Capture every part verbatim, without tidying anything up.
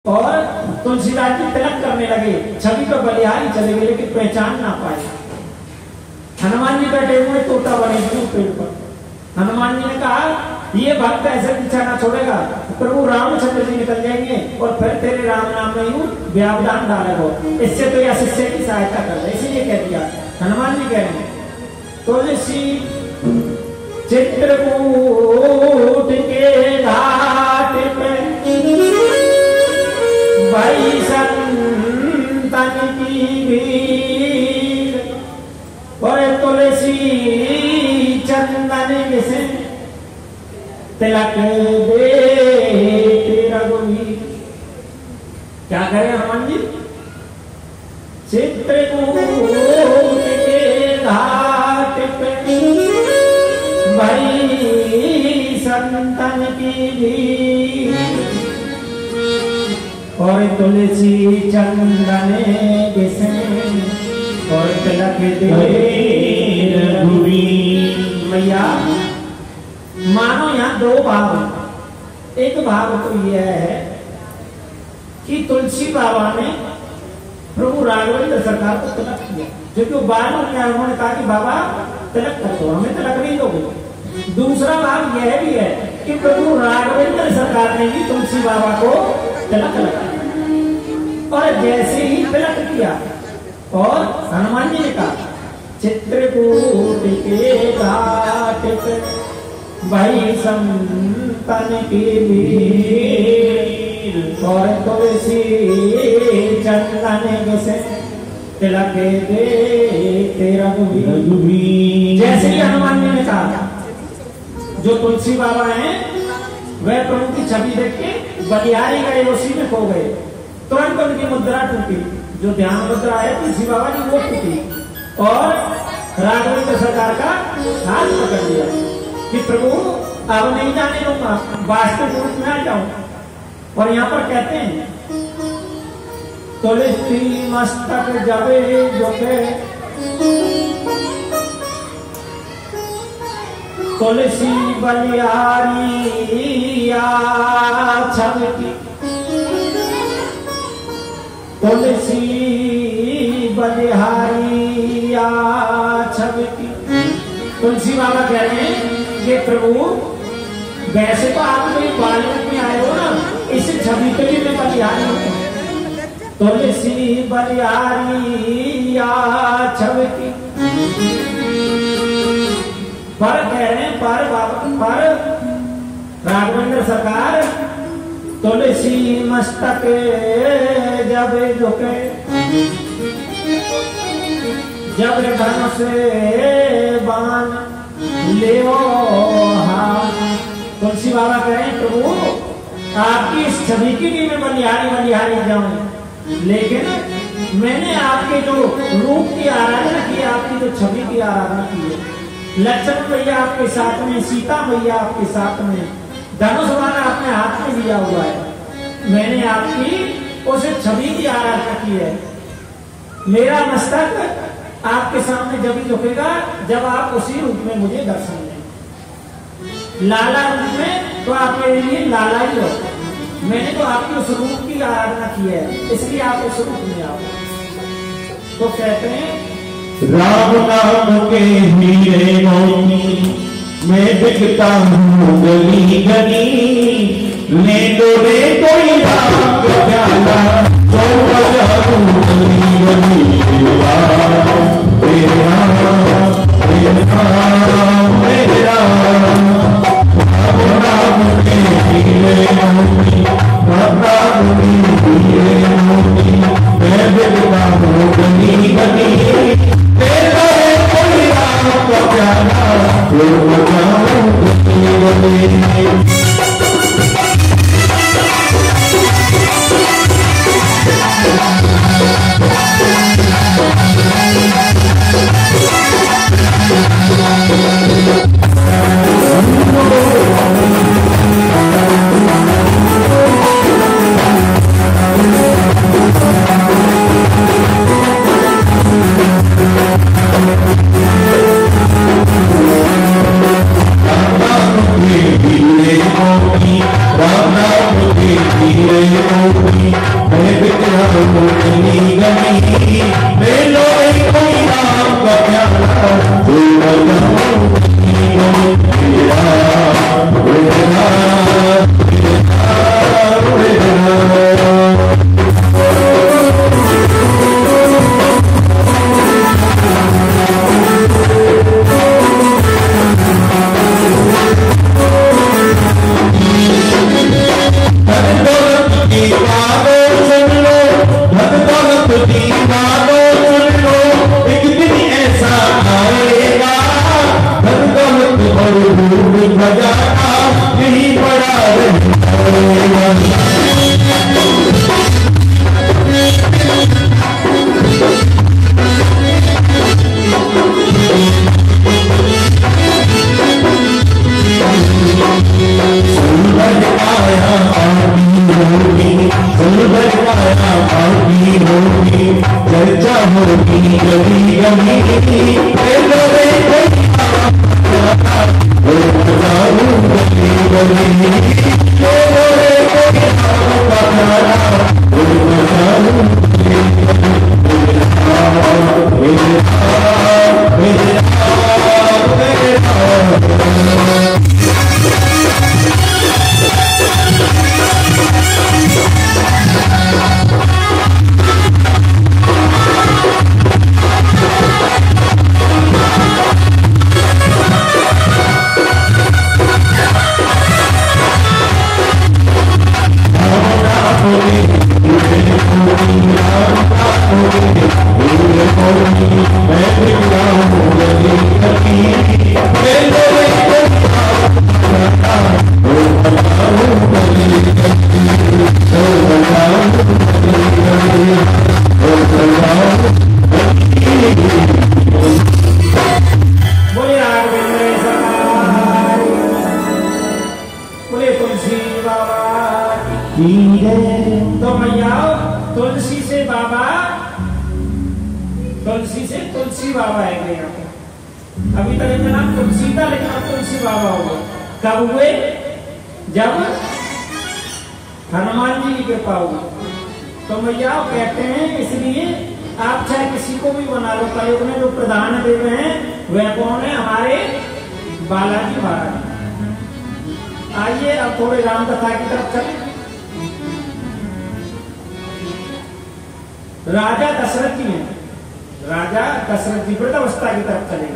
और तुलसीदास जी तिलक करने लगे, छवि तो बलिहारी चले गए लेकिन पहचान ना पाए। हनुमान जी बैठे हुए तोता बने हुए पेड़ पर। हनुमान जी ने कहा ये भक्त ऐसे पीछा ना छोड़ेगा, प्रभु रामचंद्र जी निकल जाएंगे और फिर तेरे राम नाम में यूं व्यावधान डालेगा, इससे तो यह शिष्य की सहायता कर रहे, इसीलिए कह दिया। हनुमान जी कह रहे हैं तुलसी चित्रकूट के घाट पे भाई संतन की भीड़, और तुलसी चंदन से तिलक दे रघुवीर। क्या करें हनुमान जी? चित्रकूट के घाट पे भाई संतन की भीड़, और तुलसी चंदन से और तिलक दे रघुवीर। मैया मानो यहाँ दो भाव। एक भाव तो यह है कि तुलसी बाबा ने प्रभु राघवेंद्र सरकार को तिलक किया, जो कि बार क्या उन्होंने कहा कि बाबा तिलक कर दो, हमें तिलक नहीं दोगे। दूसरा भाव यह भी है कि प्रभु राघवेंद्र सरकार ने भी तुलसी बाबा को तिलक लगाया, और जैसे ही तिलक किया और हनुमान जी ने कहा चित्रकूट के घाट पे भाई संतन की भीड़, और तुलसी चंदन से तिलक दे रघुवीर। जैसे ही हनुमान जी ने कहा, जो तुलसी बाबा हैं वह प्रभु की छवि देख के बलिहारी गए, उसी में खो गए। तुरंत उनकी मुद्रा टूटी, जो ध्यान मुद्रा है तुलसी बाबा की वो टूटी, और राघवेंद्र सरकार का हाथ पकड़ लिया कि प्रभु अब नहीं जाने दूंगा, वास्तविक रूप में आ जाऊं। और यहाँ पर कहते हैं तुलसी मस्तक जबे जोके, तुलसी बलिहारी छवि, तुलसी बलिहारी छवि। तुलसी बाबा कह रहे हैं कि प्रभु वैसे तो आप कोई बालक में आए हो ना, इस छवि के लिए मैं बलिहारी हूं। तुलसी बलिहारी छवि पर कह रहे हैं पर बाबा पर राघवेंद्र सरकार तुलसी मस्तक जब झुके, जब धनुष बाण ले तुलसी बाबा कह रहे हैं प्रभु आपकी इस छवि की भी मैं बलिहारी बलिहारी जाऊं, लेकिन मैंने आपके जो रूप की आराधना की, आपकी जो छवि की आराधना की है। लक्ष्मण भैया आपके साथ में, सीता भैया आपके साथ में, धनुष बाण अपने हाथ में लिया हुआ है। मैंने आपकी उस छवि की आराधना की है। मेरा मस्तक आपके सामने जब ही झुकेगा जब आप उसी रूप में मुझे दर्शन दें। लाला रूप में तो आप मेरे लिए लाला ही हो। मैंने तो आपकी उस रूप की आराधना की है, इसलिए आप उस रूप में आओ। तो कहते हैं राम नाम के हीरे मोती मैं बिकता हूँ गली गली, ले दो रे कोई राम का प्याला तो बजाऊं गली गली। तेरे राम तेरे राम तेरे राम, राम राम के हीरे मोती, राम राम के हीरे मोती मैं बिकता हूँ गली गली, तेरा कोई राम का प्याला तो बजाऊं गली गली। Oh गली गली मेलो कोई राम का प्याला राजा दशरथ जी हैं। राजा दशरथ जी वृद्धावस्था की तरफ चले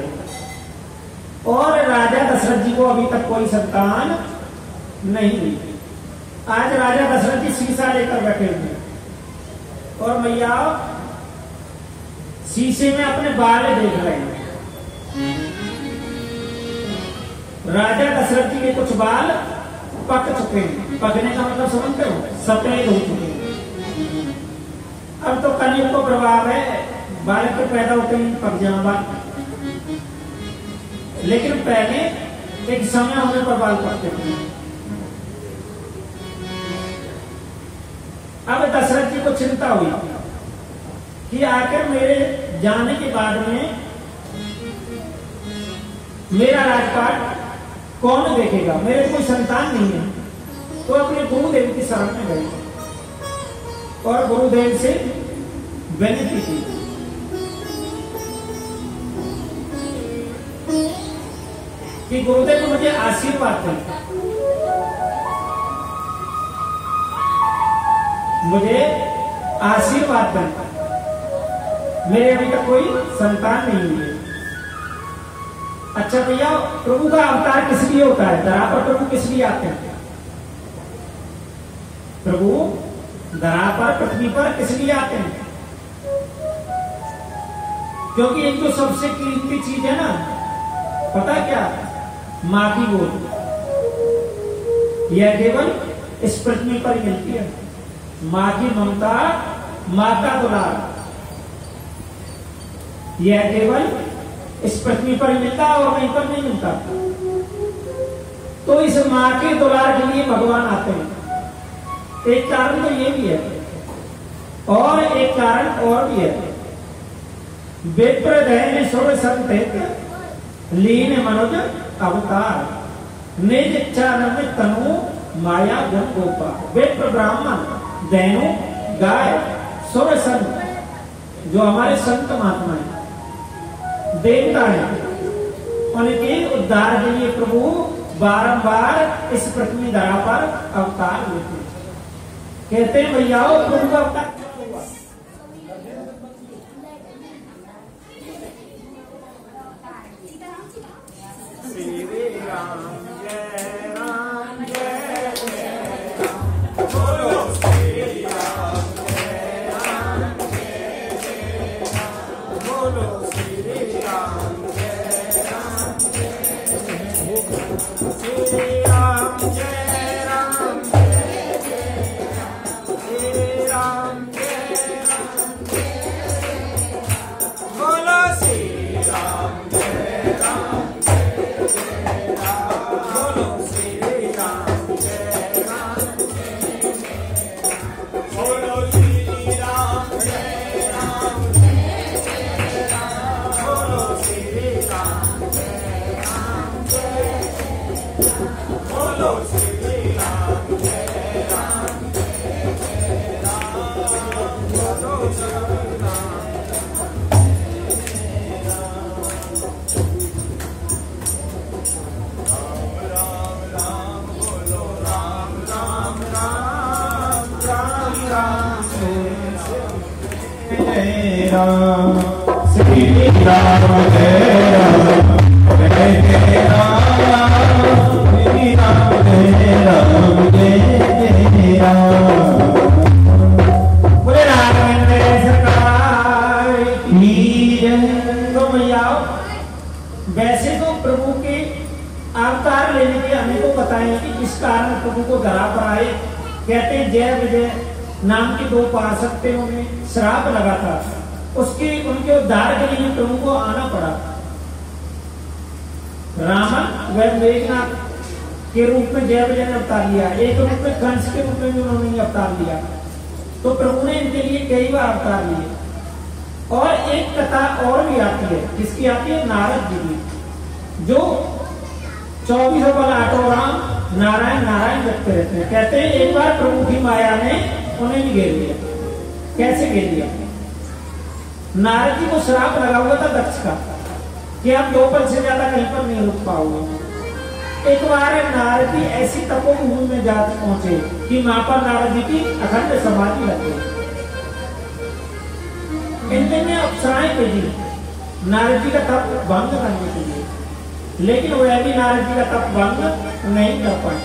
गए और राजा दशरथ जी को अभी तक कोई संतान नहीं हुई। आज राजा दशरथ जी शीशा लेकर बैठे हुए और मैया शीशे में अपने बाल देख रहे हैं। राजा दशरथ जी के कुछ बाल पक चुके हैं। पकने का मतलब समझते हो, सफेद हो चुके हैं। अब तो कलयुग को प्रभाव है, बालक के पैदा होते ही पक जाना बाल। लेकिन पहले एक समय होने पर बाल पकते थे। अब दशरथ जी को चिंता हुई कि आखिर मेरे जाने के बाद में मेरा राजपाट कौन देखेगा, मेरे कोई संतान नहीं है। तो अपने गुरुदेव की शरण में गए और गुरुदेव से विनती की कि गुरुदेव मुझे आशीर्वाद दें, मुझे आशीर्वाद दें, मेरे अभी तक कोई संतान नहीं है। अच्छा भैया, प्रभु का अवतार किस लिए होता है? धरा पर प्रभु किस लिए आते हैं? प्रभु धरा पर पृथ्वी पर किस लिए आते हैं? क्योंकि एक जो सबसे कीमती चीज है ना, पता क्या? मां की गोद। यह केवल इस पृथ्वी पर ही मिलती है। मां की ममता, मां का दुलार, यह केवल इस पृथ्वी पर ही मिलता और कहीं पर नहीं मिलता। तो इस मां के दुलार के लिए भगवान आते हैं। एक कारण तो ये भी है और एक कारण और भी है। विप्रदय सुर संत लीन मनुज अवतार, निज इच्छा नमित तनु माया गुण गोपा। विप्र ब्राह्मण, दैनु गाय, सोरे संत जो हमारे संत महात्मा है, देवता है, उनके उद्धार के लिए प्रभु बारंबार इस पृथ्वी धरा पर अवतार लेते हैं। कहते हैं भैया प्रभु का अवतार हुआ। श्री राम जय राम जय जय राम, बोलो श्री राम जय राम जय जय राम, बोलो श्री राम जय राम जय जय राम, श्री राम जय राम जय जय राम, श्री राम जय राम जय जय राम, बोलो श्री राम जय राम राम, श्री राम जय राम जय जय राम, श्री राम जय राम जय जय राम, बोले राघवेंद्र सरकार की जय। तो भैया वैसे तो प्रभु के अवतार लेने के हमें को बताएं कि इस कारण प्रभु को धरा पर आए। कहते हैं जय विजय नाम के दो पार्षद थे, उन्हें श्राप लगा था, उसके उनके उद्धार के लिए प्रभु को आना पड़ा। रावण व मेघनाथ के रूप में जय विजय ने अवतार लिया, एक रूप में कंस के रूप में भी उन्होंने अवतार लिया। तो प्रभु ने इनके लिए कई बार अवतार लिए। और एक कथा और भी आती है, किसकी आती है? नारद जी की, जो चौबीसों पल आठों राम नारायण नारायण जपते रहते हैं। कहते हैं एक बार प्रभु की माया ने उन्हें भी घेर लिया। कैसे घेर लिया? नारद जी को श्राप लगा हुआ था दक्ष का कि आप दो पल से ज्यादा कहीं पर नहीं रुक पाओगे। एक बार नारद जी ऐसी तपोभूमि में जा पहुंचे कि वहां पर नारद जी की अखंड समाधि लग गई। इनमें अप्सराएं भेजी नारद जी का तप भंग करने के लिए, लेकिन वह भी नारद जी का तप भंग नहीं कर पाए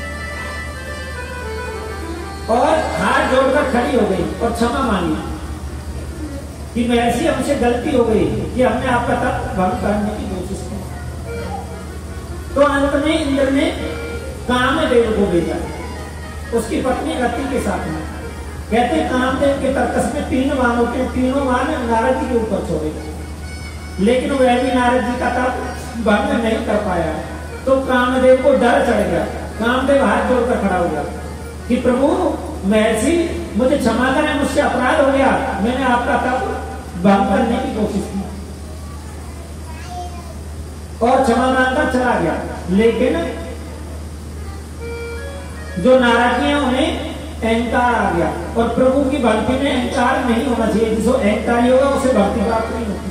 और हाथ जोड़कर खड़ी हो गई और क्षमा मांगी कि वैसी हमसे गलती हो गई कि हमने आपका तप भंग करने की कोशिश की। तो अंत में इंद्र ने कामदेव को भेजा उसकी पत्नी रति के साथ में। कहते कामदेव के तर्कस में तीन बाण होते हैं, तीनों बाण नारद जी के ऊपर छोड़े, लेकिन वह भी नारद जी का तप भंग नहीं कर पाया। तो कामदेव को डर चढ़ गया। कामदेव हाथ जोड़कर खड़ा हो गया कि प्रभु महर्षि मुझे क्षमा करें, मुझसे अपराध हो गया, मैंने आपका तप भंग करने की कोशिश की और क्षमा मांगकर चला गया। लेकिन जो नाराज है उन्हें अहंकार आ गया और प्रभु की भक्ति में अहंकार नहीं होना चाहिए। जिसको अहंकारी होगा उसे भक्ति प्राप्त नहीं होती।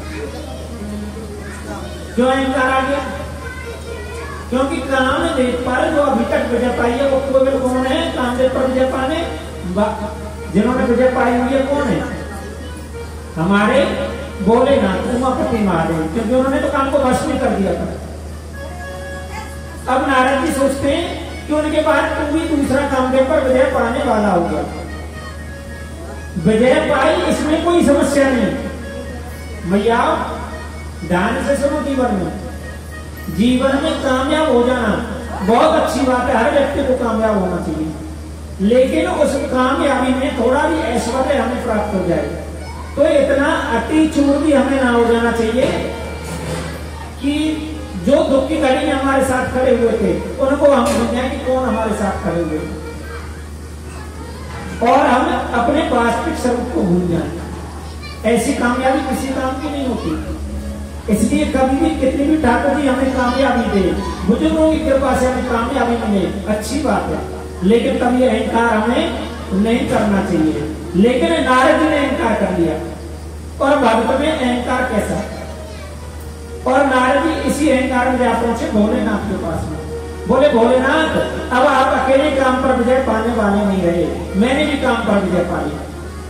क्यों अहंकार आ गया? क्योंकि कामदेव पर जो अभी तक विजय पाई है वो केवल कौन है? कामदेव पर विजय पाने जिन्होंने विजय पाई हुई है कौन है? हमारे भोलेनाथ उमापति महादेव, क्योंकि उन्होंने तो काम को भस्म कर दिया था। अब नारद जी सोचते हैं कि उनके बाद तुम भी दूसरा कामदेव पर विजय पाने वाला होगा। विजय पाई इसमें कोई समस्या नहीं। मैया ध्यान से सुनो, जीवन में जीवन में कामयाब हो जाना बहुत अच्छी बात है, हर व्यक्ति को कामयाब होना चाहिए। लेकिन उस कामयाबी में थोड़ा भी ऐश्वर्य हमें प्राप्त हो जाए तो इतना अति चूर भी हमें ना हो जाना चाहिए कि जो दुख की घड़ी में हमारे साथ खड़े हुए थे उनको हम समझें कि कौन हमारे साथ खड़े हुए और हम अपने वास्तविक स्वरूप को भूल जाएं। ऐसी कामयाबी किसी काम की नहीं होती। इसलिए कभी भी कितनी भी ठाकुर जी हमें कामयाबी दे, बुजुर्गों की कृपा से हमें कामयाबी मिले, अच्छी बात है, लेकिन कभी अहंकार हमें नहीं करना चाहिए, लेकिन नारद जी ने इनकार कर लिया। और भक्त में अहंकार कैसा? और नारद जी इसी अहंकार में जा पहुंचे भोलेनाथ के पास में। बोले भोलेनाथ, अब आप अकेले काम पर विजय पाने वाले नहीं रहे, मैंने भी काम पर विजय पा लिया।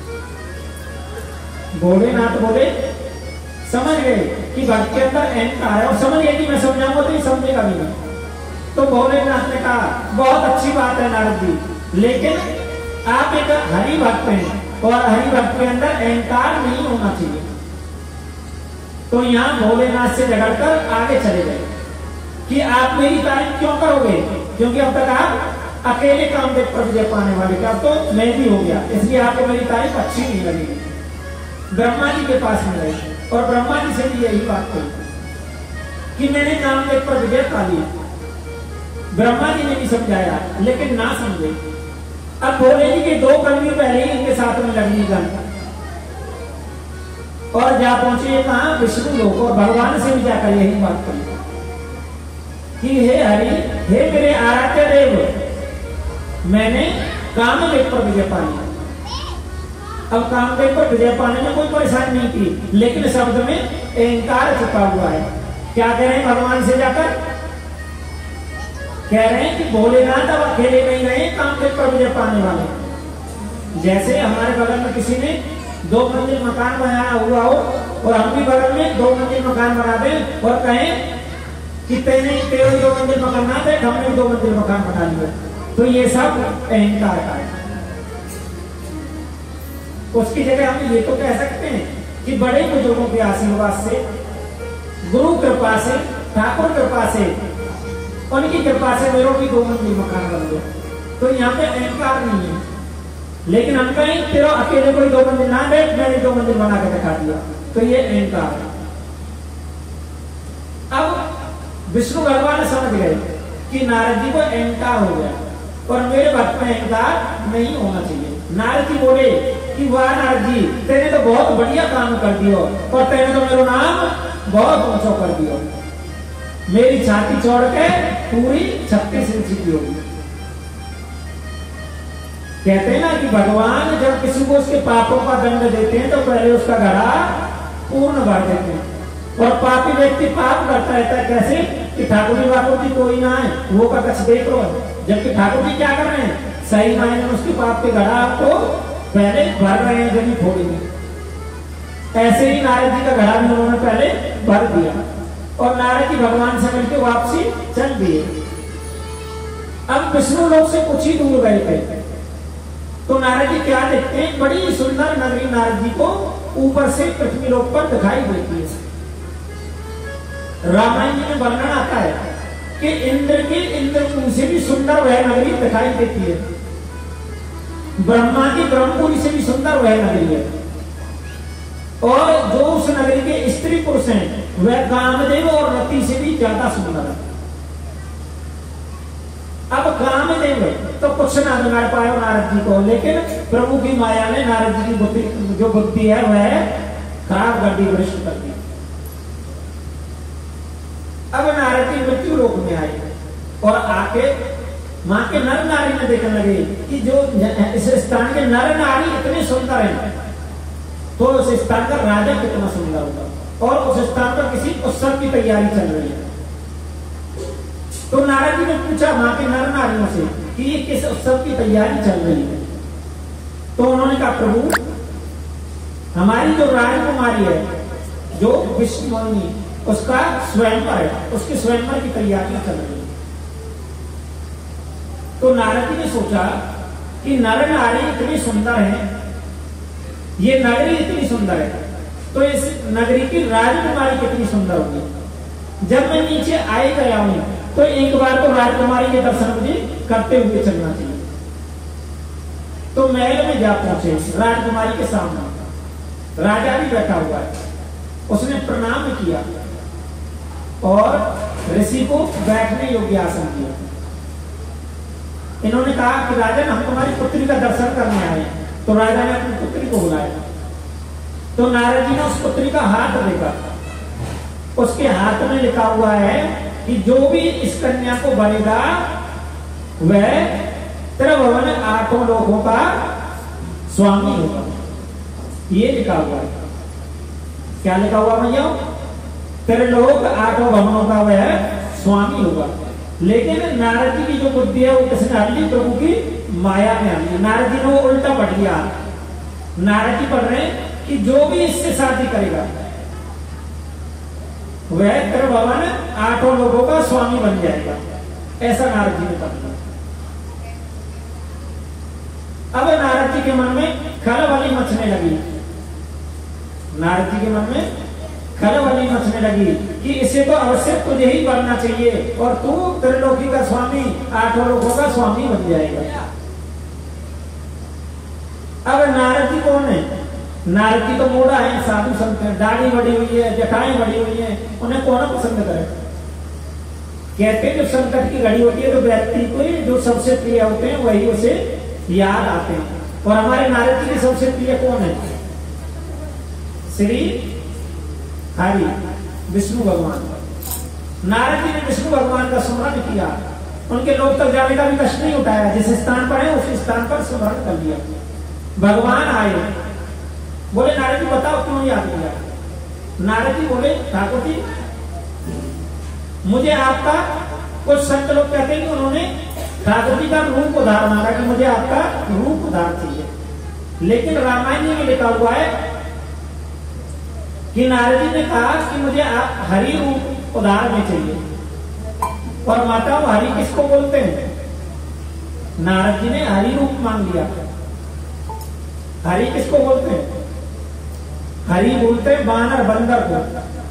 भोलेनाथ बोले समझ गए कि भक्त के अंदर अहंकार है, और समझ गए कि मैं समझाऊंगा तो ये समझेगा भी नहीं। तो भोलेनाथ ने कहा बहुत अच्छी बात है नारद जी, लेकिन आप एक हरि भक्त हैं और हरि भक्त के अंदर अहंकार नहीं होना चाहिए। तो यहाँ भोलेनाथ से झगड़कर आगे चले गए कि आप मेरी तारीफ क्यों करोगे, क्योंकि अब तक आप अकेले कामदेव पर विजय पाने वाले थे, अब तो मैं भी हो गया, इसलिए आपको मेरी तारीफ अच्छी नहीं लगेगी। ब्रह्मा जी के पास में गए और ब्रह्मा जी से भी यही बात कही कि मैंने कामदेव पर विजय पा लिया। ब्रह्मा जी ने भी समझाया लेकिन ना समझे। अब भोले जी के दो कर्मी पहले ही इनके साथ में लगनी गन और जा पहुंचे कहा विष्णु लोक, और भगवान से भी जाकर यही बात कही कि हे हरि, हे मेरे आराध्य देव, मैंने कामदेव पर विजय पा लिया। अब कामदेव पर विजय पाने में कोई परेशानी नहीं थी, लेकिन शब्द में अहंकार छुपा हुआ है। क्या कह रहे हैं भगवान से जाकर? कह रहे हैं कि भोलेनाथ अब अकेले नहीं रहे कामदेव पर विजय पाने वाले। जैसे हमारे बगल में किसी ने दो मंजिल मकान बनाया हुआ हो और हम भी बगल में दो मंजिल मकान बना दें और कहें कि तेने तेरे दो मंजिल मकान ना थे, हमने दो मंजिल मकान बना लिया, तो ये सब अहंकार का है। उसकी जगह हम ये तो कह सकते हैं कि बड़े बुजुर्गों के आशीर्वाद से, गुरु कृपा से, ठाकुर कृपा से, उनकी कृपा से मेरे भी दो मंजिल मकान बन गया, तो यहाँ पे अहंकार नहीं है। लेकिन हम कहें तेरा अकेले कोई दो मंजिल ना दे, मैंने दो मंजिल बना के दिखा दिया, तो ये अहंकार है। अब विष्णु भगवान समझ गए कि नारद जी को अहंकार हो गया और मेरे भक्त में अहंकार नहीं होना चाहिए। नारद जी बोले कि वाह नारद जी, तेने तो बहुत बढ़िया काम कर दियो और तेने तो मेरा नाम बहुत ऊंचा कर दियो, मेरी छाती छोड़ के पूरी छत्तीस इंची की होगी। कहते हैं ना कि भगवान जब किसी को उसके पापों का दंड देते हैं तो पहले उसका घड़ा पूर्ण भर देते हैं, और पापी व्यक्ति पाप करता रहता है। कैसे कि ठाकुर जी वाकुर जी कोई ना है, वो का कच्छ देख लो, जबकि ठाकुर जी क्या कर रहे हैं, सही मायने में उसके पाप के घड़ा आपको पहले भर रहे हैं, जब फोड़ेंगे। ऐसे ही नारद जी का घड़ा भी उन्होंने पहले भर दिया और नारद जी भगवान से मिलकर वापसी चल दिए। अब विष्णु लोक से कुछ ही दूर गए थे तो नारद जी क्या देखते हैं, बड़ी सुंदर नगरी नारद जी को ऊपर से पृथ्वी लोक पर दिखाई देती है। रामायण जी में वर्णन आता है कि इंद्र के इंद्रपुरी से भी सुंदर वह नगरी दिखाई देती है, ब्रह्मा की ब्रह्मपुरी से भी सुंदर वह नगरी है, और जो उस नगरी के स्त्री पुरुष हैं वह कामदेव और रति से भी ज्यादा सुंदर है। अब कामदेव तो कुछ ना बिगाड़ पाए नारद जी को, लेकिन प्रभु की माया ने नारद जी की बुद्धि, जो बुद्धि है वह खराब कर दी, भ्रष्ट कर दी। अब नारद जी मृत्यु लोक में आए और आके मां के नर नारी में देखने लगे कि जो इस स्थान के नर नारी इतने सुंदर हैं, तो उस स्थान का राजा कितना सुंदर होगा, और उस स्थान पर किसी उत्सव की तैयारी चल रही है। तो नारद जी ने पूछा मां के नर नारियों से कि ये किस उत्सव की तैयारी चल रही है। तो उन्होंने कहा प्रभु, हमारी जो राजकुमारी है, जो विष्णु उसका स्वयंवर है, उसके स्वयंवर की तैयारियां चल रही है। तो नारद जी ने सोचा कि नर नारी इतनी सुंदर है, ये नगरी इतनी सुंदर है, तो इस नगरी की राजकुमारी कितनी सुंदर होगी। जब मैं नीचे आए गया हूं तो एक बार तो राजकुमारी के दर्शन मुझे करते हुए चलना चाहिए। तो महल में जा पहुंचे, राजकुमारी के सामने राजा भी बैठा हुआ है, उसने प्रणाम किया और ऋषि को बैठने योग्य आसन दिया। इन्होंने कहा कि राजन, हम तुम्हारी पुत्री का दर्शन करने आए। तो राजा ने अपनी पुत्री को बुलाया। तो नारद जी ने उस पुत्री का हाथ देखा, उसके हाथ में लिखा हुआ है कि जो भी इस कन्या को बनेगा वह तेरा भवन आठों लोगों का स्वामी होगा, ये लिखा हुआ है। क्या लिखा हुआ भैया? त्रिलोक आठों भवनों का वह स्वामी होगा। लेकिन नारद जी की जो बुद्धि है वो किसने हर ली? प्रभु की माया में हर ली। नारद जी ने वो उल्टा पढ़ लिया। नारद जी पढ़ रहे हैं कि जो भी इससे शादी करेगा वह त्रिभुवन आठों लोगों का स्वामी बन जाएगा, ऐसा नारद जी ने पढ़ लिया। अब नारद जी के मन में खलबली मचने लगी। नारद जी के मन में खलबली मचने लगी कि इसे तो अवश्य तुझे ही बनना चाहिए और तू त्रिलोकी का स्वामी, आठों लोगों का स्वामी बन जाएगा। अब नारद जी कौन है? नारद जी तो मोड़ा है, साधु संत है, दाढ़ी बढ़ी हुई है, जटाएं बढ़ी हुई है, उन्हें कौन पसंद करे? कहते हैं जो संकट की घड़ी होती है तो व्यक्ति को जो सबसे प्रिय होते हैं वही उसे याद आते हैं। और हमारे नारद जी के सबसे प्रिय कौन है? श्री हरि विष्णु भगवान। नारद जी ने विष्णु भगवान का स्मरण किया, उनके लोक तक जाने का भी कष्ट नहीं उठाया। जिस स्थान पर है उस स्थान पर स्मरण कर लिया। भगवान आए, बोले नारद जी बताओ क्यों याद किया? नारद जी बोले ठाकुर जी मुझे आपका, कुछ संत लोग कहते हैं कि उन्होंने ठाकुर जी का रूप उधार मांगा कि मुझे आपका रूप उधार चाहिए, लेकिन रामायण में लिखा हुआ है कि नारद जी ने कहा कि मुझे आप हरि रूप उधार में चाहिए। और माता हरि किसको बोलते हैं? नारद जी ने हरि रूप मांग लिया। हरि किसको बोलते हैं? हरि बोलते हैं बानर बंदर को।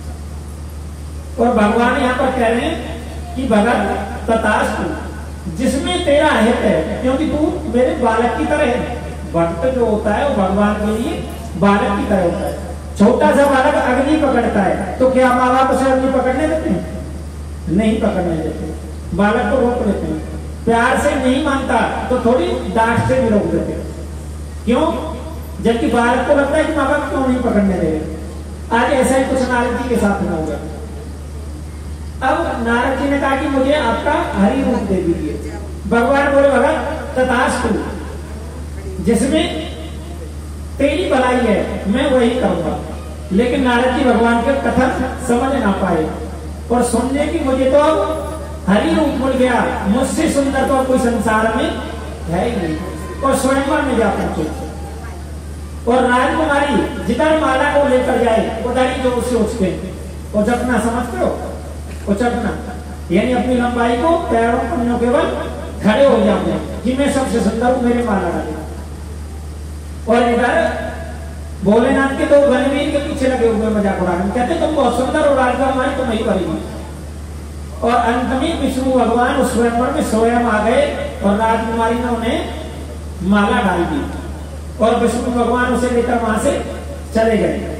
और भगवान यहाँ पर कह रहे हैं कि भगत तथास्तु, जिसमें तेरा हित है, क्योंकि तू मेरे बालक की तरह है। भक्त जो होता है वो भगवान के लिए बालक की तरह होता है। छोटा सा बालक अग्नि पकड़ता है तो क्या माँ बाप उसे अग्नि पकड़ने देते हैं? नहीं पकड़ने देते, बालक को रोक लेते हैं। प्यार से नहीं मानता तो थोड़ी डांट से भी रोक देते हैं। क्यों? जबकि बालक को लगता है कि माँ बाप क्यों नहीं पकड़ने दे रहे। आज ऐसा ही कुछ नारद जी के साथ में होगा। अब नारद जी ने कहा कि मुझे आपका हरि रूप दे दीजिए। भगवान बोले भगत तथास्तु, जिसमें तेरी भलाई है मैं वही करूंगा। लेकिन नारद जी भगवान के कथन समझ ना पाए और समझे कि मुझे तो हरि रूप मिल गया, मुझसे सुंदर तो कोई संसार में है ही नहीं। और स्वयंवर में जा पहुंचे और राजकुमारी जिधर माला को लेकर जाए उधर ही जो उससे उठते और जपना, समझते हो? उचटना यानी अपनी लंबाई को पैरों पन्नों केवल खड़े हो जाते हैं कि मैं सबसे सुंदर हूं, मेरे माला डाले। और इधर भोलेनाथ के दो गणवीर के पीछे लगे हुए मजाक उड़ाने, कहते तुम बहुत सुंदर हो राजकुमारी, तुम ही भरेगी। और अंत में विष्णु भगवान उस स्वयंवर में स्वयं आ गए और राजकुमारी ने उन्हें माला डाल दी और विष्णु भगवान उसे लेकर वहां से चले गए।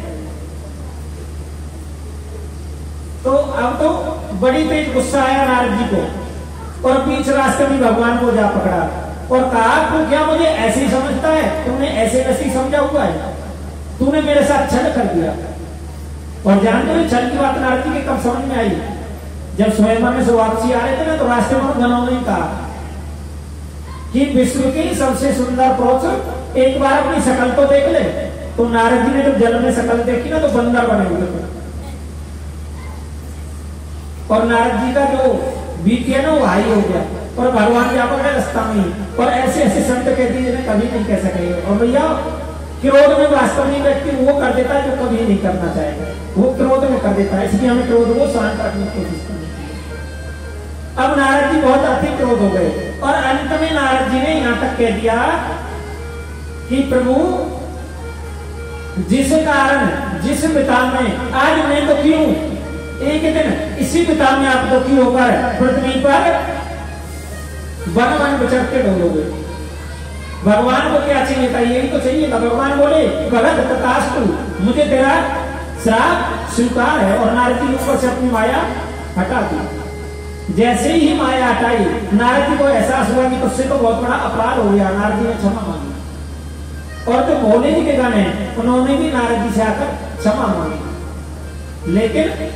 तो अब तो बड़ी तेज गुस्सा आया नारद जी को और बीच रास्ते में भगवान को जा पकड़ा और कहा तू क्या मुझे ऐसे ही समझता है? तूने ऐसे वैसे ही समझा हुआ है, तूने मेरे साथ छल कर दिया। और जानते हो छल की बात नारद जी के कब समझ में आई? जब स्वयंवर में से वापसी आ रहे थे ना तो रास्ते में गनों ने कहा कि विश्व की सबसे सुंदर पुरुष एक बार अपनी शकल तो देख ले। तो नारद जी ने जब जल में शकल देखी ना तो बंदर बने हुए थे और नारद जी का जो बीती है ना वो हाई हो गया और भगवान जा पकड़े रास्ता में। और ऐसे ऐसे संत कहती है कभी नहीं कह सके। और भैया क्रोध में वास्तव में व्यक्ति वो कर देता है जो कभी नहीं करना चाहेगा, वो क्रोध में कर देता है। इसलिए हमें क्रोध को शांत रखने की कोशिश करनी चाहिए। अब नारद जी बहुत अति क्रोध हो गए और अंत में नारद जी ने यहां तक कह दिया कि प्रभु जिस कारण जिस पिता में आज मैं तो क्यों एक दिन इसी पिता में आप दुखी होकर पृथ्वी पर वन वन विचरते डोलोगे। भगवान को क्या चाहिए था? यही तो चाहिए था। भगवान बोले भगत तथास्तु, मुझे तेरा श्राप स्वीकार है। और नारद जी ऊपर से अपनी माया हटा दी। जैसे ही माया हटाई नारद जी को एहसास हुआ कि तुझसे तो बहुत बड़ा अपराध हो गया। नारद जी ने क्षमा मांगी और जो भोले जी के गण हैं उन्होंने भी नारद जी से आकर क्षमा मांगी। लेकिन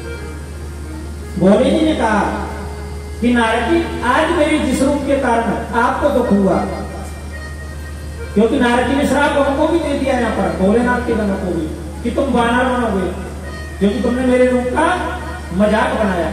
भोले जी ने कहा कि नारद जी आज मेरे जिस रूप के कारण आपको दुख हुआ क्योंकि नारद जी ने श्राप उनको भी दे दिया यहाँ पर भोलेनाथ के गणों को भी कि तुम वानर बनोगे क्योंकि तुमने मेरे रूप का मजाक बनाया।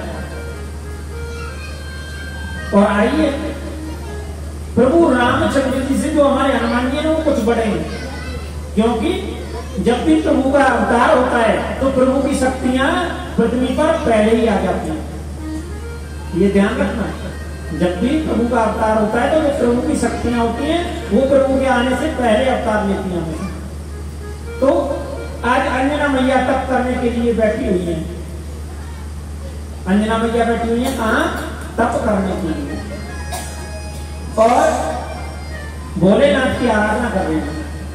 और आइए प्रभु रामचंद्र जी से जो हमारे हनुमान जी ने वो कुछ बड़े हैं, क्योंकि जब भी प्रभु का अवतार होता है तो प्रभु की शक्तियां पृथ्वी पर पहले ही आ जाती हैं। ये ध्यान रखना, जब भी प्रभु का अवतार होता है तो जो प्रभु की शक्तियां होती हैं वो प्रभु के आने से पहले अवतार लेती हैं हमेशा। तो आज अंजना मैया तप करने के लिए बैठी हुई है। अंजना मैया बैठी हुई है कहां? तप करने के लिए, और भोलेनाथ की आराधना कर रही है।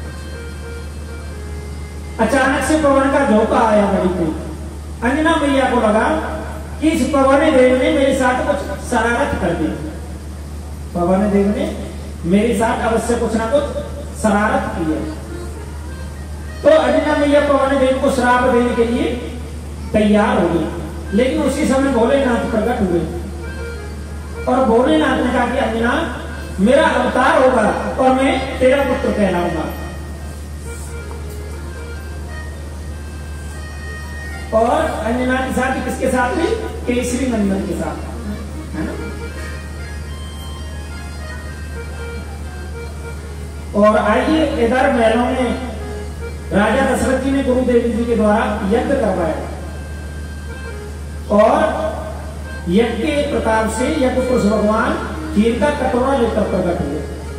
अचानक से पवन का झोंका आया बड़ी को। अंजना मैया को लगा कि इस पवन देव ने मेरे साथ कुछ शरारत कर दी। पवन देव ने मेरे साथ अवश्य कुछ ना कुछ शरारत की है। तो अंजना मैया पवन देव को श्राप देने के लिए तैयार हो गई, लेकिन उसी समय भोलेनाथ प्रकट हुए और भोलेनाथ ने कहा कि अंजना मेरा अवतार होगा और मैं तेरा पुत्र कहलाऊंगा। और अंजना की शादी किसके साथ हुई? केसरी नंदन के साथ, है ना। और आइए इधर महलों में राजा दशरथ जी ने गुरुदेव जी के द्वारा यज्ञ करवाया और यज्ञ के प्रताप से यज्ञ पुरुष भगवान खीर का कटोरा लेकर प्रकट हुए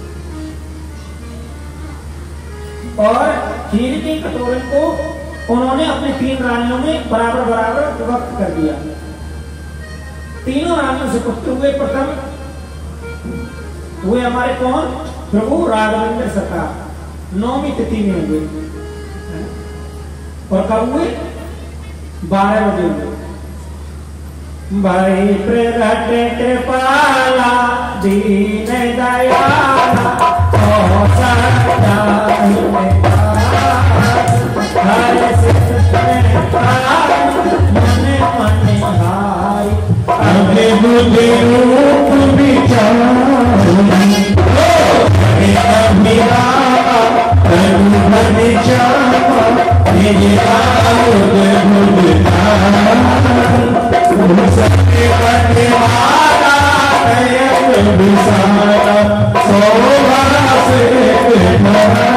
और खीर के कटोरे को उन्होंने अपनी तीन रानियों में बराबर बराबर विभक्त कर दिया। तीनों रानियों से पुत्र हुए। प्रथम हुए हमारे कौन? प्रभु राघवेंद्र सरकार, नौवीं तिथि में हुए। और कब हुए? बारह बजे हुए। भाई प्रगट कृपाला दीन दयाला ओ सदा हर मने मने हाय अगे बुद्धि रूप विचारी अभिरा तनु मन चावा निज आयुध बुद्धि सत्य बनिवाला दयन विसारा सोभा से भरा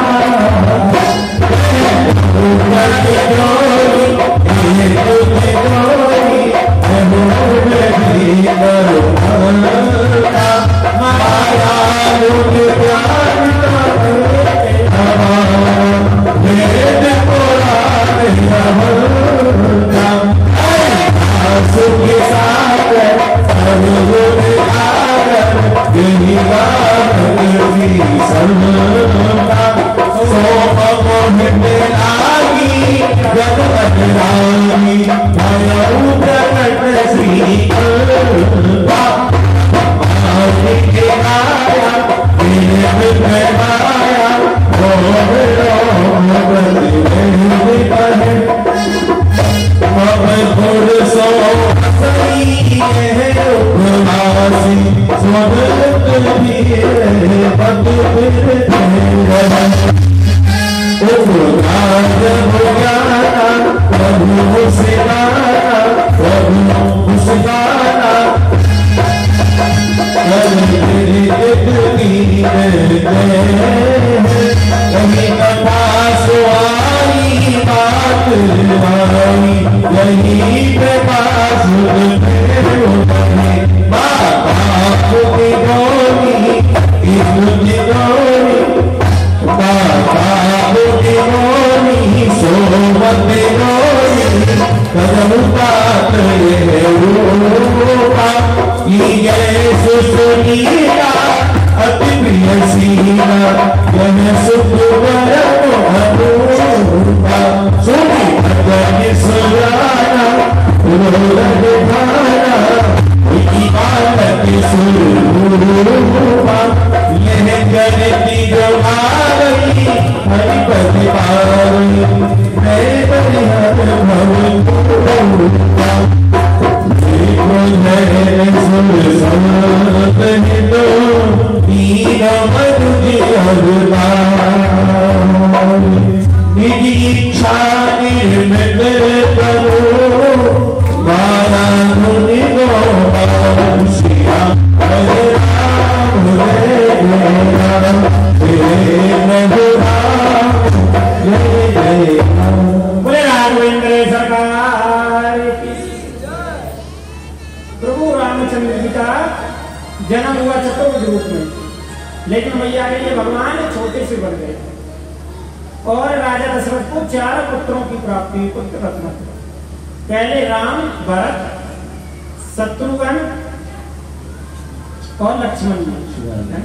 Ram और राजा दशरथ को चार पुत्रों की प्राप्ति, पुत्र रत्न। पहले राम, भरत, शत्रुघ्न और लक्ष्मण जी।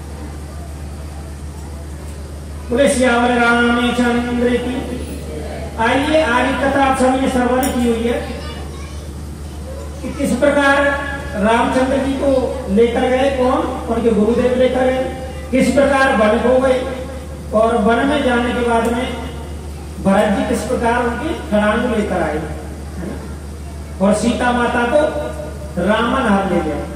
बोले श्यामल रामचंद्र की। आइए आगे कथा आप सभी ने श्रवण की हुई है कि किस प्रकार रामचंद्र जी को लेकर गए, कौन, उनके गुरुदेव लेकर गए, किस प्रकार वन हो गए और वन में जाने के बाद में भरत जी किस प्रकार उनकी खड़ांग लेकर आए और सीता माता को रावण हार ले गया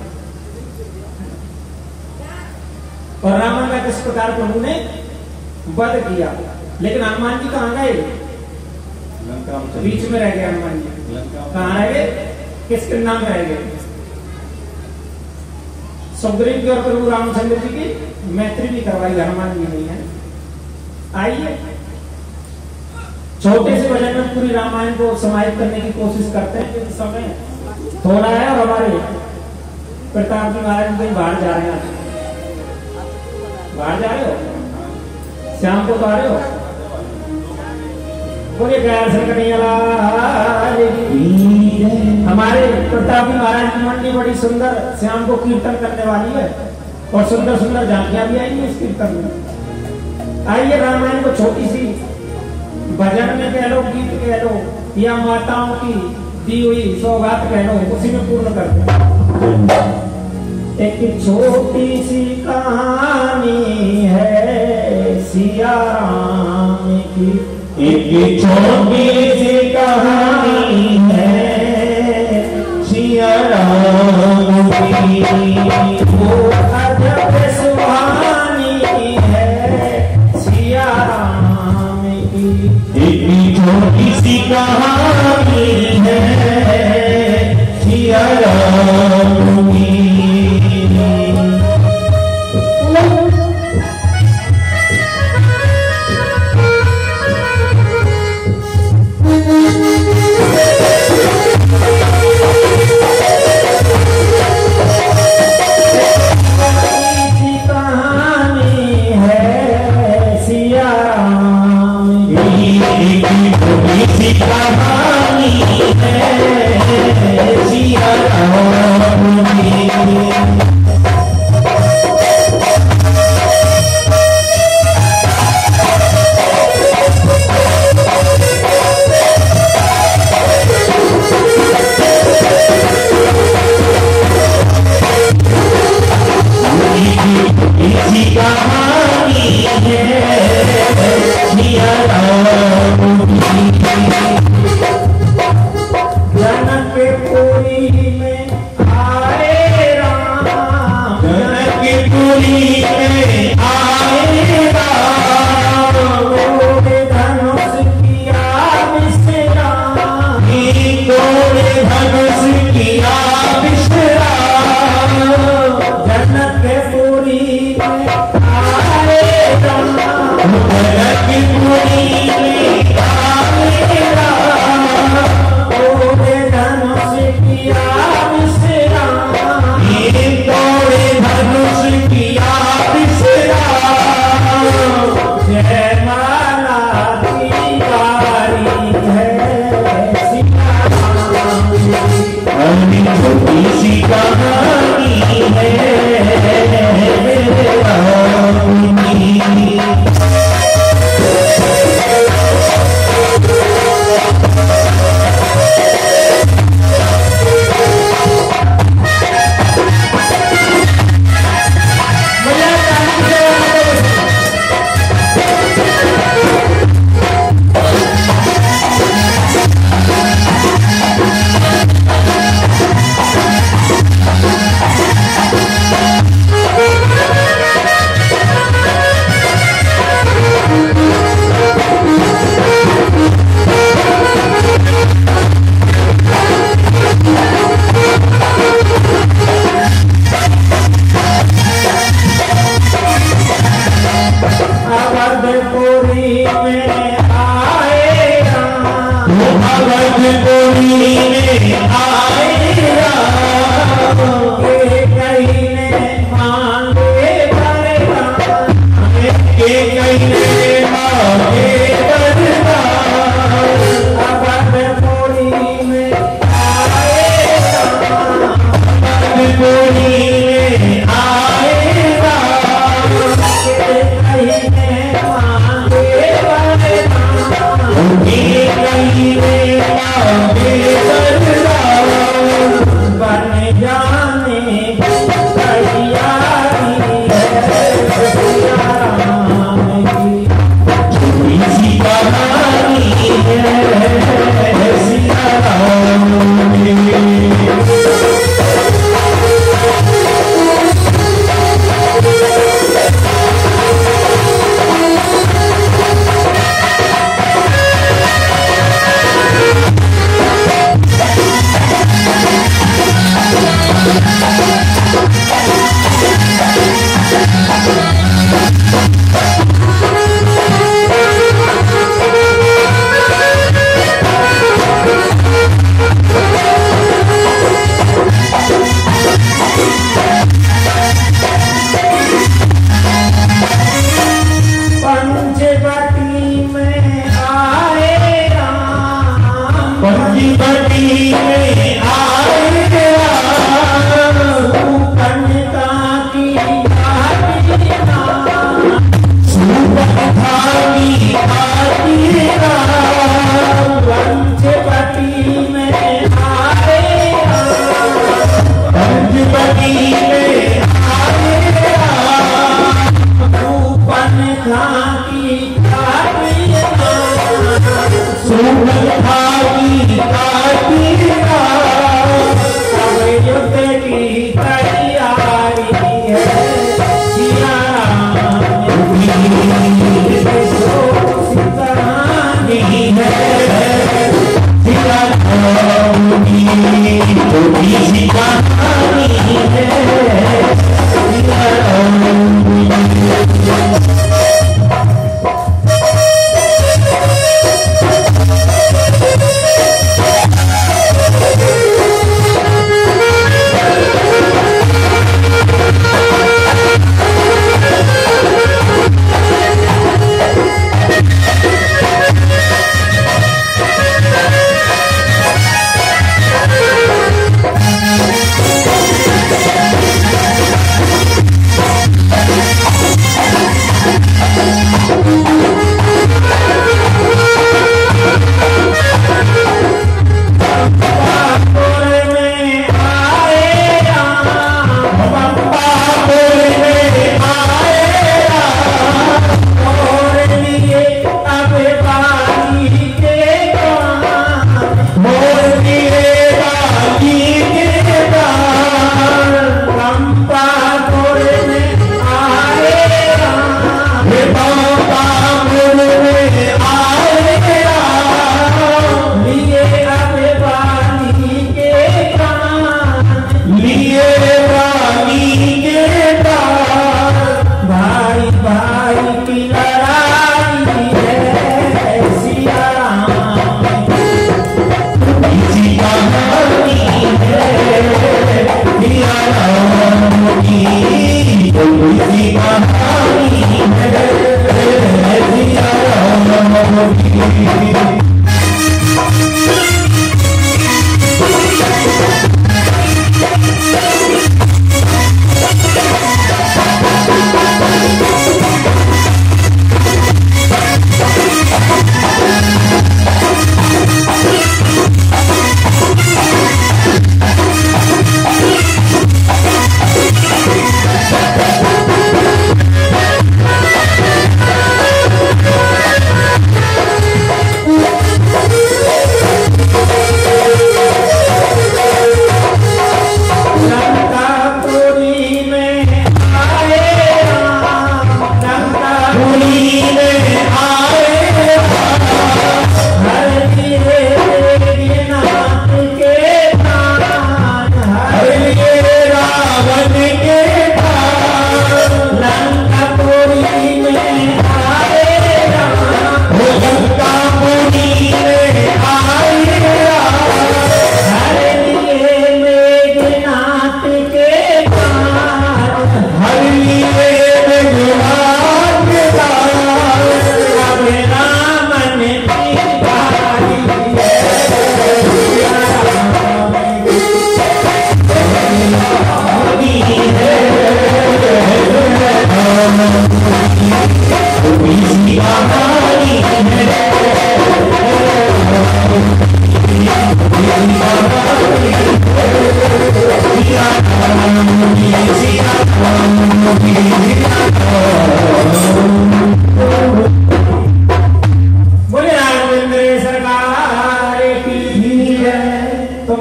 और रावण का किस प्रकार प्रभु ने वध किया। लेकिन हनुमान जी कहाँ गए? बीच में रह गए हनुमान जी। कहाँ रह गए? किसके नाम में रह गए? सुग्रीव की और प्रभु रामचंद्र जी की मैत्री भी करवाई हनुमान जी नहीं है। आइए छोटे से भजन में पूरी रामायण को समाहित करने की कोशिश करते हैं। इस समय थोड़ा है और हमारे प्रताप जी महाराज कहीं बाहर जा रहे हैं। बाहर जा रहे हो? शाम को तो आ रहे हो? बोले गैर हमारे प्रताप जी महाराज की मंडली बड़ी सुंदर श्याम को कीर्तन करने वाली है और सुंदर सुंदर झांकियां भी आएंगी इस कीर्तन में। आइए रामायण को छोटी सी भजन में कह लो, गीत कह लो या माताओं की दी हुई सौगात कह लो, उसी में पूर्ण करते हैं। एक छोटी सी कहानी है सिया राम की, एक छोटी सी कहानी है सिया राम की, वो अजब सुहानी है सिया राम की। एक छोटी सी कहानी है सिया राम की। के कहीं बन जाने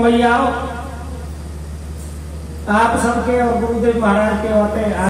मैया आप सबके और गुरुदेव महाराज के होते